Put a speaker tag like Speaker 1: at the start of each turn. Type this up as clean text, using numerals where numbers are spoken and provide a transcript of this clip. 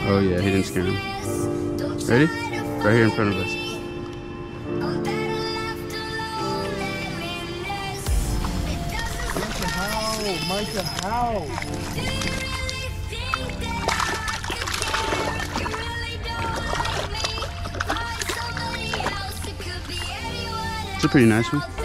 Speaker 1: Oh yeah, he didn't scare him. Ready? Right here in front of us.
Speaker 2: Micah, how?
Speaker 1: It's a pretty nice one.